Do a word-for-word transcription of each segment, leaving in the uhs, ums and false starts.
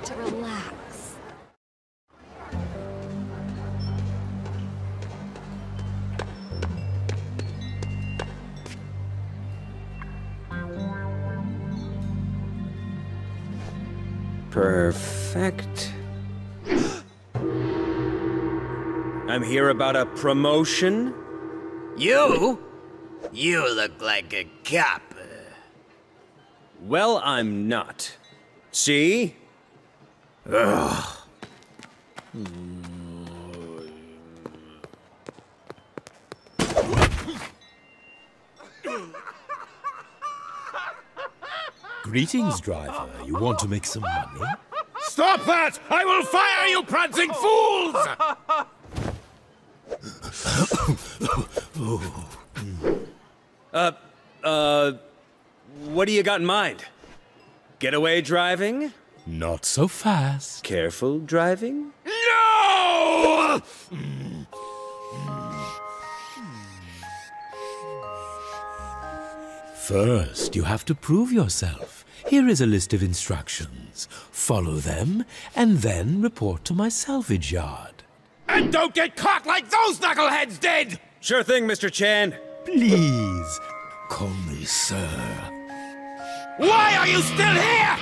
need to relax. Perfect. I'm here about a promotion. You? You look like a cop. Well, I'm not. See? Ugh. Greetings, driver. You want to make some money? Stop that! I will fire you, prancing fools! uh, uh, what do you got in mind? Getaway driving? Not so fast. Careful driving? No! First, you have to prove yourself. Here is a list of instructions. Follow them, and then report to my salvage yard. And don't get caught like those knuckleheads did! Sure thing, Mister Chan. Please, call me sir. Why are you still here?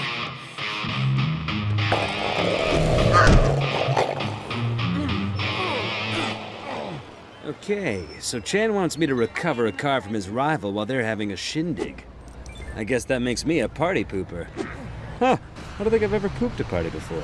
Okay, so Chan wants me to recover a car from his rival while they're having a shindig. I guess that makes me a party pooper. Huh, I don't think I've ever pooped a party before.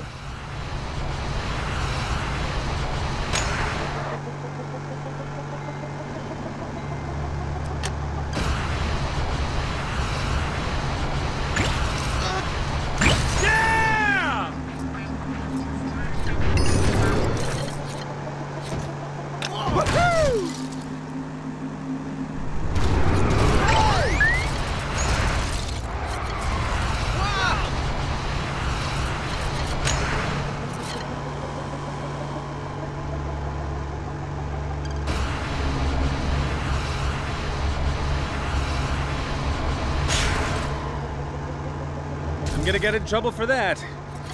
I'm gonna get in trouble for that.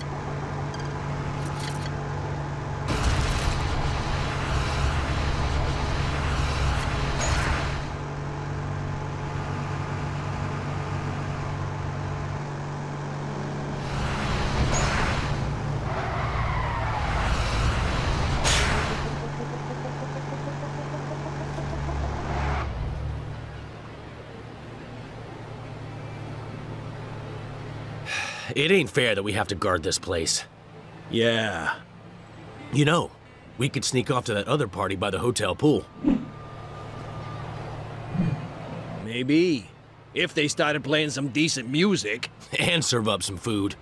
It ain't fair that we have to guard this place. Yeah. You know, we could sneak off to that other party by the hotel pool. Maybe. If they started playing some decent music. And serve up some food.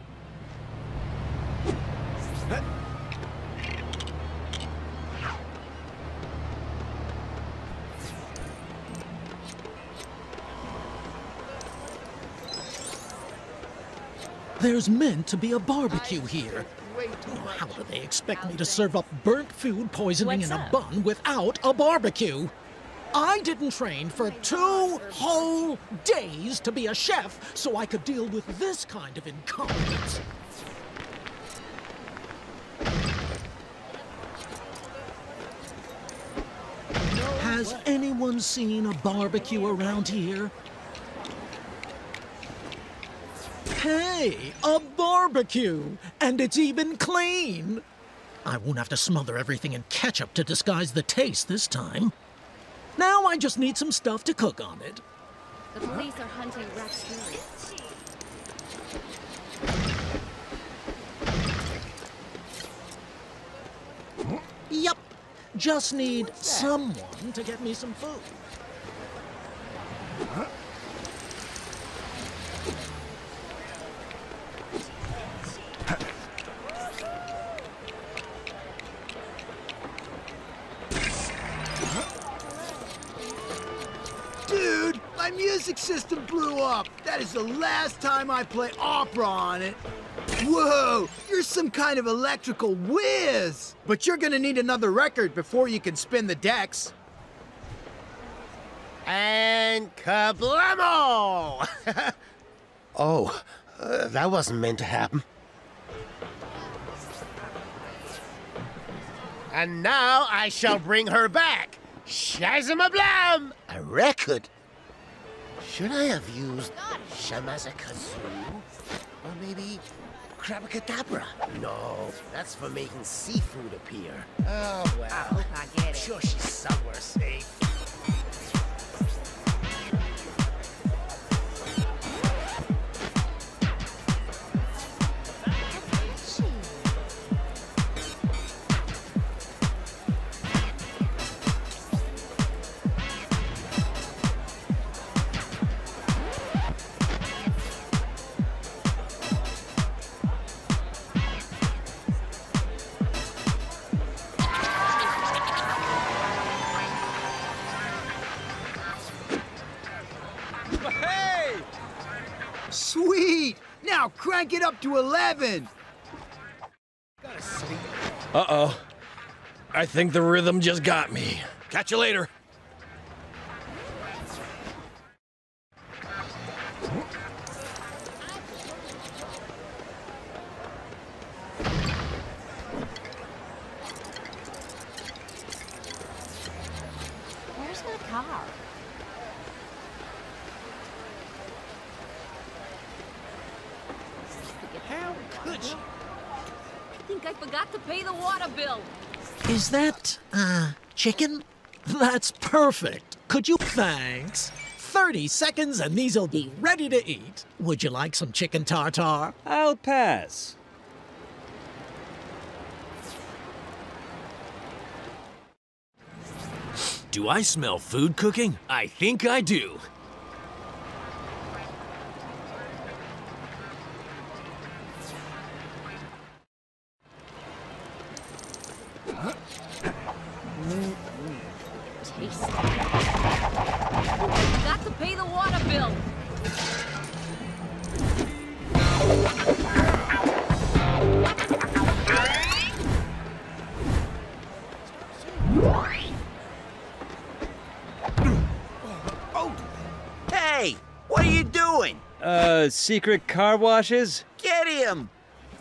There's meant to be a barbecue here. How do they expect me to serve up burnt food poisoning in a bun without a barbecue? I didn't train for two whole days to be a chef so I could deal with this kind of incompetence. Has anyone seen a barbecue around here? Hey, a barbecue! And it's even clean! I won't have to smother everything in ketchup to disguise the taste this time. Now I just need some stuff to cook on it. The police are hunting raccoons. Yup. Just need someone to get me some food. Huh? Dude, my music system blew up. That is the last time I play opera on it. Whoa, you're some kind of electrical whiz. But you're gonna need another record before you can spin the decks. And kablamo! Oh, uh, that wasn't meant to happen. And now I shall bring her back. Shazam-a-blam! A record? Should I have used Shamazakazoo? Or maybe Crabacadabra? No, that's for making seafood appear. Oh, well. I hope I get I'm it. sure she's somewhere safe. Sweet! Now crank it up to eleven! Uh-oh. I think the rhythm just got me. Catch you later. Where's my car? How could you? I think I forgot to pay the water bill. Is that, uh, chicken? That's perfect. Could you... Thanks. thirty seconds and these'll be ready to eat. Would you like some chicken tartare? I'll pass. Do I smell food cooking? I think I do. Tasty. I forgot to pay the water bill. Hey, what are you doing? Uh, secret car washes? Get him!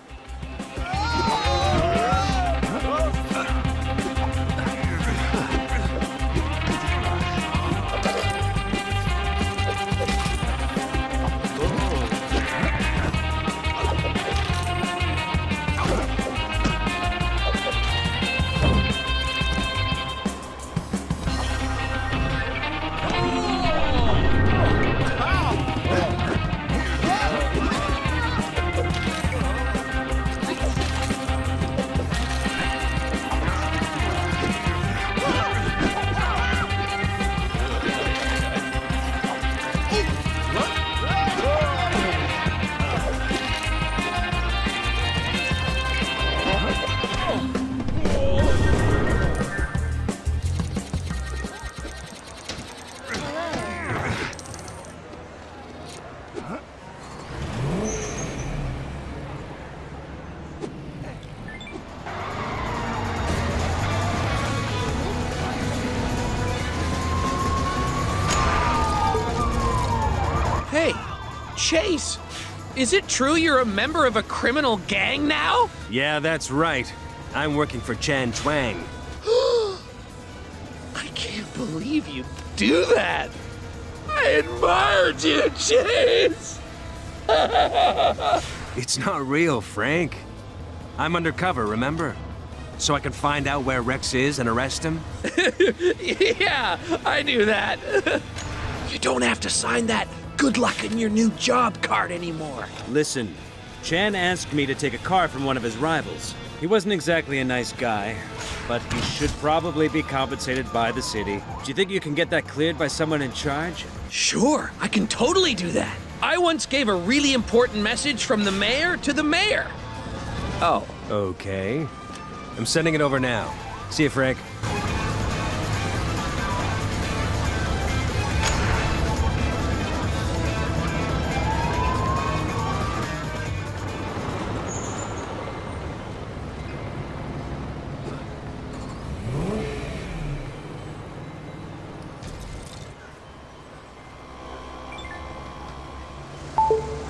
Hey, Chase, is it true you're a member of a criminal gang now? Yeah, that's right. I'm working for Chan Twang. I can't believe you do that. I admired you, Chase. It's not real, Frank. I'm undercover, remember? So I can find out where Rex is and arrest him? Yeah, I knew that. You don't have to sign that good luck in your new job card anymore. Listen, Chan asked me to take a car from one of his rivals. He wasn't exactly a nice guy, but he should probably be compensated by the city. Do you think you can get that cleared by someone in charge? Sure, I can totally do that. I once gave a really important message from the mayor to the mayor. Oh. Okay. I'm sending it over now. See you, Frank. You